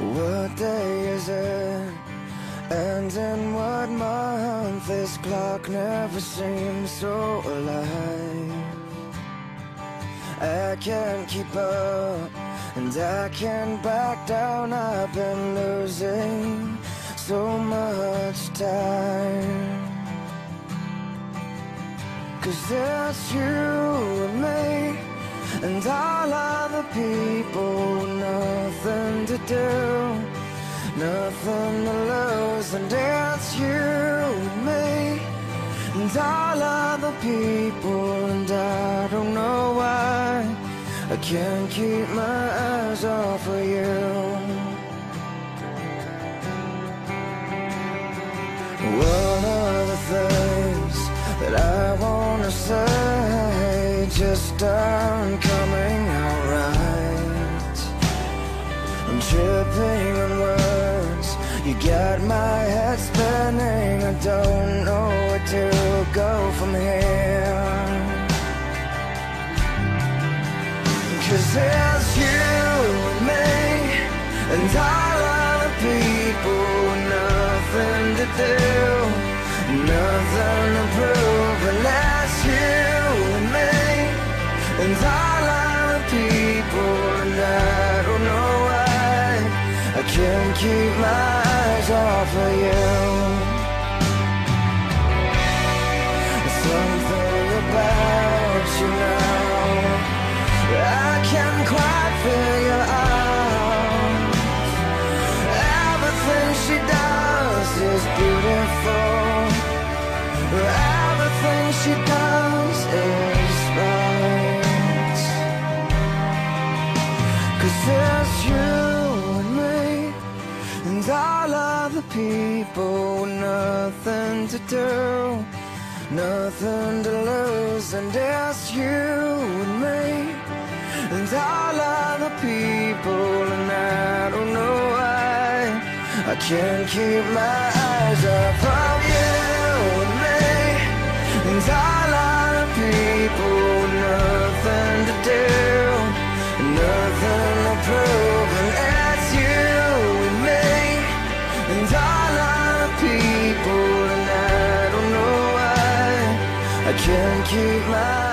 What day is it? And in what month? This clock never seems so alive. I can't keep up, and I can't back down. I've been losing so much time. 'Cause there's you and me, and all other people, nothing to do, nothing to lose. And it's you and me, and all other people, and I don't know why I can't keep my eyes off of you. One of the things that I wanna say just aren't coming out right. I'm tripping on words, you got my head spinning. I don't know where to go from here. 'Cause there's you and me, and all other people, nothing to do, nothing to prove. And that's you and me, and all other people, and I don't know why I can't keep my eyes off of you. Something about you now I can't quite figure out. Everything she does is beautiful. Everything she does is right. 'Cause there's you and me, and all other people, nothing to do, nothing to lose. And it's you and me, and all other people, and I don't know why I can't keep my eyes off of you and me, and all other people, nothing to do, nothing to prove. And it's you and me, and all other people, and I don't know why I can't keep my